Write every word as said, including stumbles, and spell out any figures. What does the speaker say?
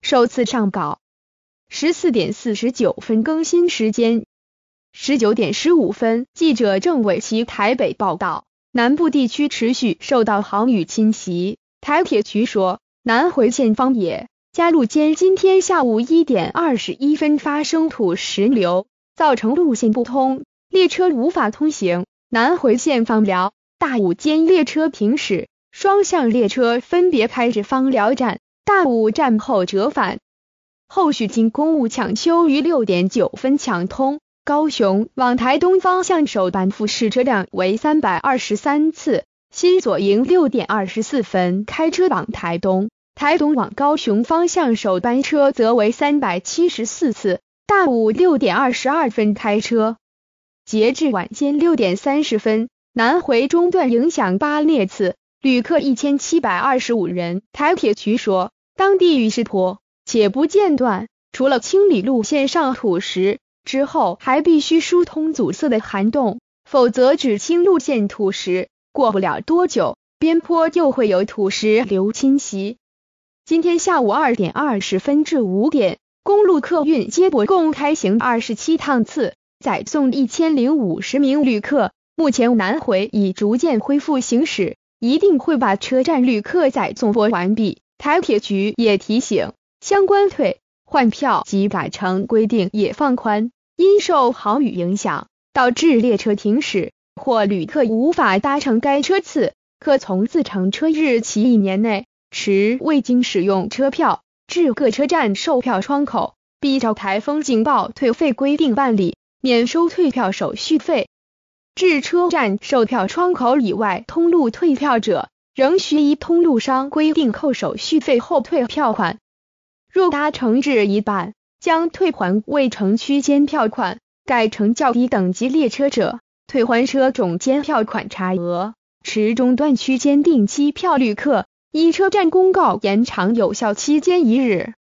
首次上稿。十四点四十九分更新时间。十九点十五分，记者郑伟奇台北报道，南部地区持续受到豪雨侵袭。台铁局说，南回线方野、嘉路间今天下午一点二十一分发生土石流，造成路线不通，列车无法通行。南回线枋寮、大武间列车停驶，双向列车分别开至枋寮站、大武站后折返。后续经公务抢修于六点九分抢通。高雄往台东方向首班复式车辆为三百二十三次，新左营六点二十四分开车往台东，台东往高雄方向首班车则为三百七十四次，大武六点二十二分开车。截至晚间六点三十分，南回中段影响八列次，旅客一千七百二十五人。台铁局说，当地雨势颇，且不间断，除了清理路线上土石之后，还必须疏通阻塞的涵洞，否则只清路线土石，过不了多久，边坡又会有土石流侵袭。今天下午二点二十分至五点，公路客运接驳共开行二十七趟次，载送一千零五十名旅客。目前南回已逐渐恢复行驶，一定会把车站旅客载送驳完毕。台铁局也提醒，相关退换票及改乘规定也放宽，因受豪雨影响，导致列车停驶或旅客无法搭乘该车次，可从自乘车日起一年内持未经使用车票至各车站售票窗口，依照台风警报退费规定办理，免收退票手续费。至车站售票窗口以外通路退票者，仍需依通路商规定扣手续费后退票款。若搭乘至一半，将退还未乘区间票款，改乘较低等级列车者，退还车总间票款差额。持中段区间定期票旅客，依车站公告延长有效期间一日。